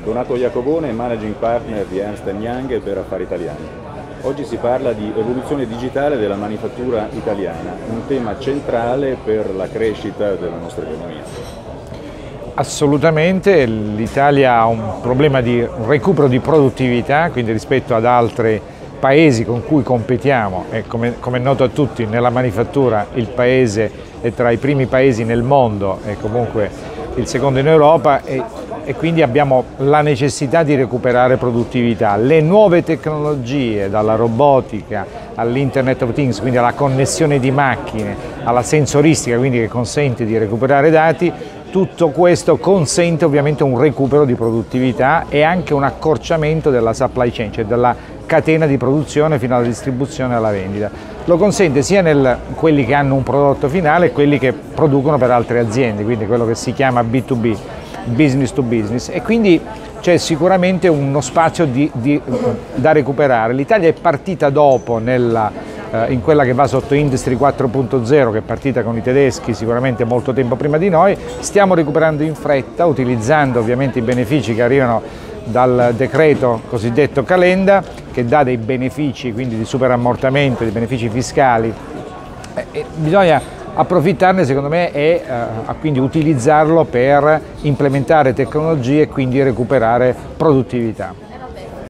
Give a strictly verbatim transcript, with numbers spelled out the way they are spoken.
Donato Iacobone è Managing Partner di Ernst and Young per Affari Italiani. Oggi si parla di evoluzione digitale della manifattura italiana, un tema centrale per la crescita della nostra economia. Assolutamente, l'Italia ha un problema di recupero di produttività, quindi rispetto ad altri paesi con cui competiamo, e come, come è noto a tutti nella manifattura il paese è tra i primi paesi nel mondo e comunque il secondo in Europa e, e quindi abbiamo la necessità di recuperare produttività. Le nuove tecnologie, dalla robotica all'Internet of Things, quindi alla connessione di macchine, alla sensoristica, quindi che consente di recuperare dati, tutto questo consente ovviamente un recupero di produttività e anche un accorciamento della supply chain, cioè della catena di produzione fino alla distribuzione e alla vendita. Lo consente sia in quelli che hanno un prodotto finale che quelli che producono per altre aziende, quindi quello che si chiama B due B, business to business, e quindi c'è sicuramente uno spazio di, di, da recuperare. L'Italia è partita dopo nella, eh, in quella che va sotto Industry quattro punto zero, che è partita con i tedeschi sicuramente molto tempo prima di noi. Stiamo recuperando in fretta, utilizzando ovviamente i benefici che arrivano dal decreto cosiddetto Calenda, che dà dei benefici, quindi di superammortamento, di benefici fiscali, e, e bisogna approfittarne secondo me e eh, quindi utilizzarlo per implementare tecnologie e quindi recuperare produttività.